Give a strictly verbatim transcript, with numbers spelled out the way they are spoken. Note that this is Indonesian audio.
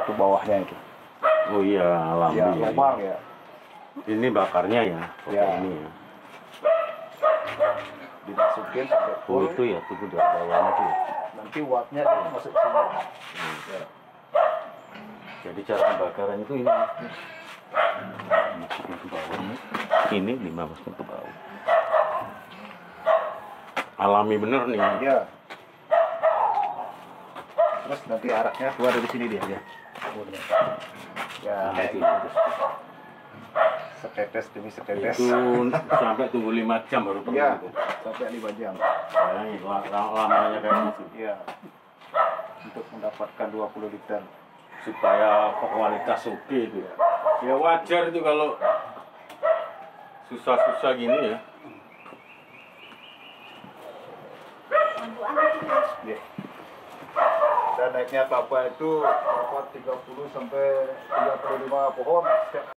tuh bawahnya itu. Oh iya, alami. Ya, lubang ya. Ini bakarnya ya, pakai Ya. ini ya. Dimasukin sampai Oh full. itu ya, tunggu dari bawahnya tuh. Nanti uapnya itu masuk ke sini. Hmm. Ya. Jadi cara pembakaran itu ini. Masukin ke bawah. Ini lima masukin ke bawah. Alami bener nih. Ya. Terus nanti araknya keluar dari sini dia. Ya. Ya, Nah, kayak itu. gitu. Setetes demi setetes. Itu sampai tunggu lima jam baru perlu Ya, itu. sampai lima jam. Bayangin, la- la- lamanya kayak gitu. Ya. Untuk mendapatkan dua puluh liter. Supaya kualitas oke itu ya. Ya wajar itu kalau susah-susah gini ya. Ya. Dan naiknya kelapa itu dapat tiga puluh sampai tiga puluh lima pohon setiap